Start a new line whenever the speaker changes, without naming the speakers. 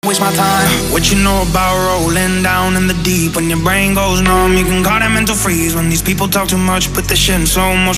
Waste my time. What you know about rolling down in the deep? When your brain goes numb, you can call that mental freeze. When these people talk too much, put the shit in slow motion.